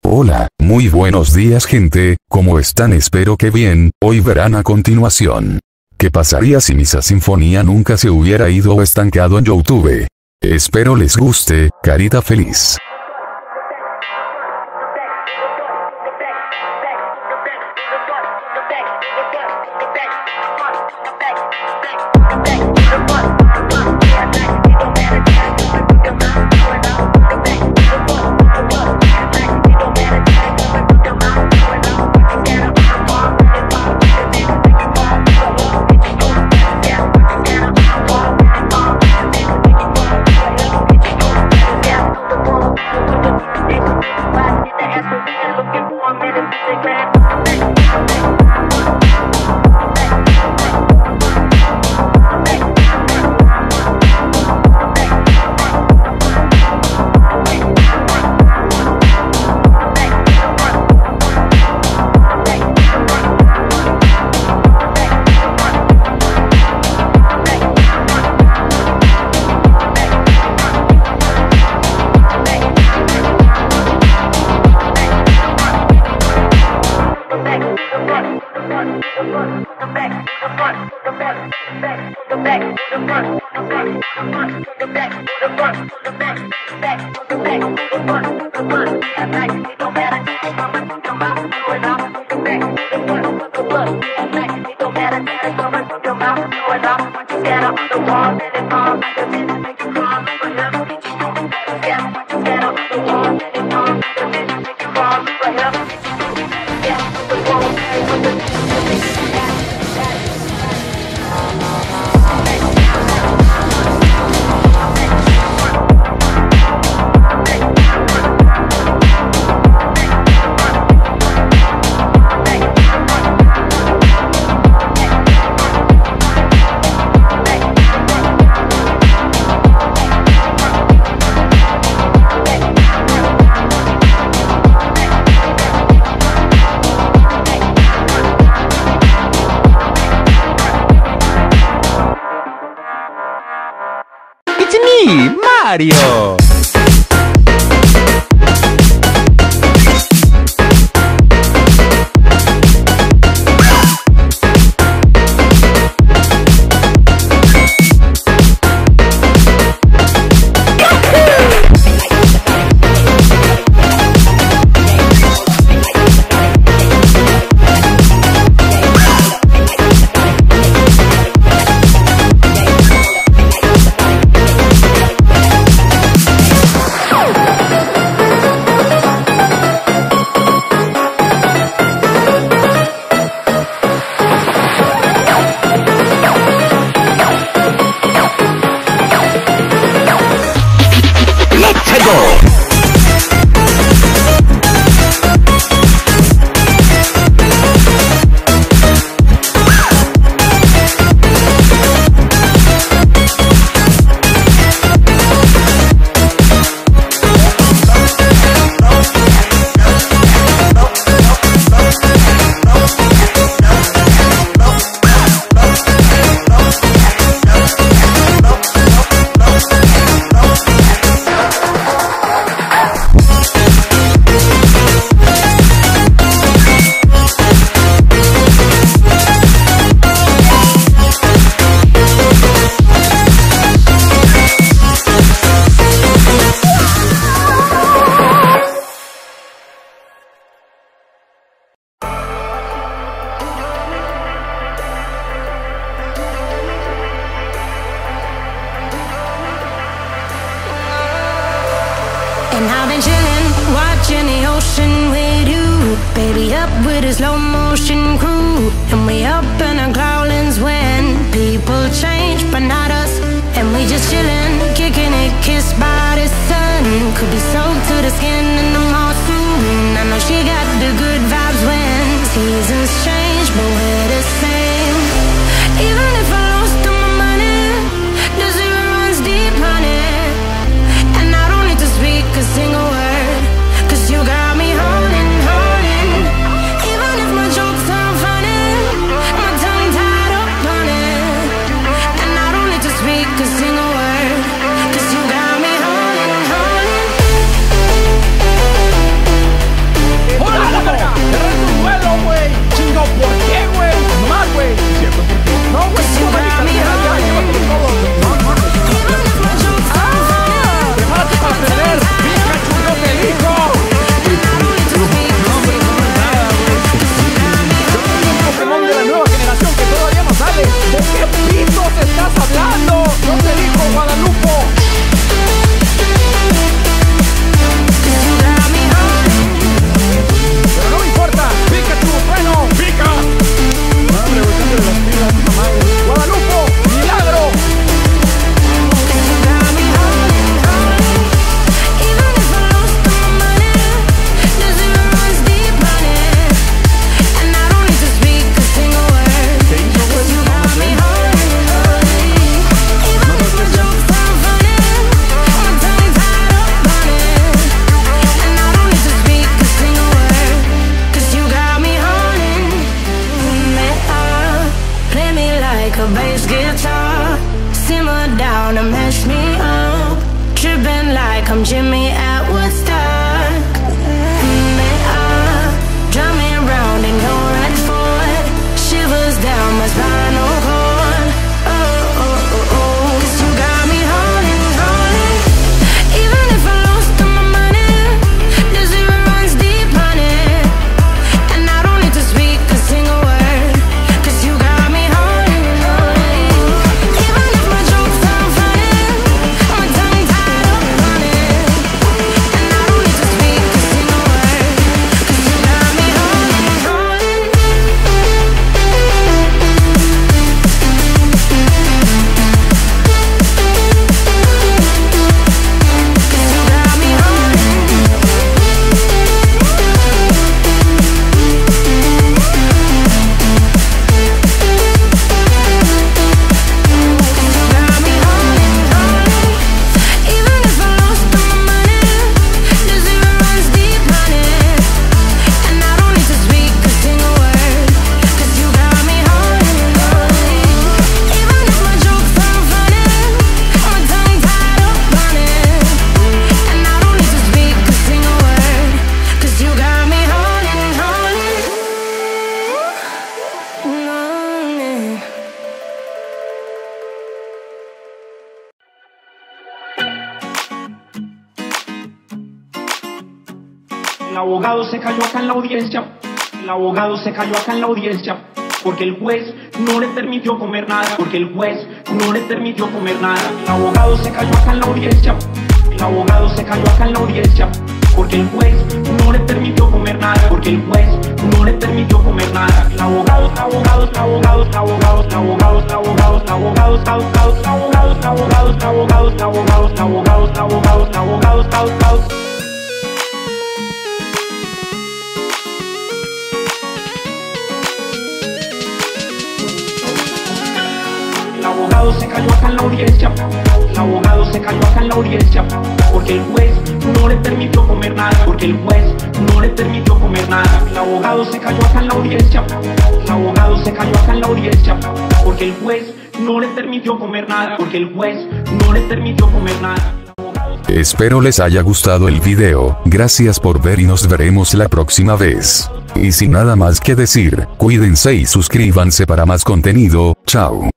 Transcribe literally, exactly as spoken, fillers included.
Hola, muy buenos días gente, ¿cómo están? Espero que bien. Hoy verán a continuación. ¿Qué pasaría si Misa Sinfonía nunca se hubiera ido o estancado en YouTube? Espero les guste, carita feliz. Mario. And I've been chillin', watching the ocean with you. Baby up with a slow motion crew. And we up in our growlings when people change, but not us. And we just chillin', kicking it, kissed by the sun. Could be soaked to the skin in the mall soon. I know she got the good vibes when seasons change, but we're the same. Even if I lost all my money, the zero runs deep, honey. And I don't need to speak a single word, 'cause you got me holding, holding. Even if my jokes aren't funny, my tongue tied up on it. And I don't need to speak a single word, 'cause you got me holding, holding. abogado se cayó acá en la audiencia. El abogado se cayó acá en la audiencia. Porque el juez no le permitió comer nada. Porque el juez no le permitió comer nada. El abogado se cayó acá en la audiencia. El abogado se cayó acá en la audiencia. Porque el juez no le permitió comer nada. Porque el juez no le permitió comer nada. El abogado, el abogado, el abogado, el abogado, el abogado, el abogado, el abogado, el abogado, el abogado, el abogado, el abogado, el abogado, el abogado, el abogado, el abogado, el abogado. El abogado se cayó acá en la audiencia. El abogado se cayó acá en la audiencia. Porque el juez no le permitió comer nada. Porque el juez no le permitió comer nada. El abogado se cayó acá en la audiencia. El abogado se cayó acá en la audiencia. Porque el juez no le permitió comer nada. Porque el juez no le permitió comer nada. Espero les haya gustado el video, gracias por ver y nos veremos la próxima vez. Y sin nada más que decir, cuídense y suscríbanse para más contenido, chao.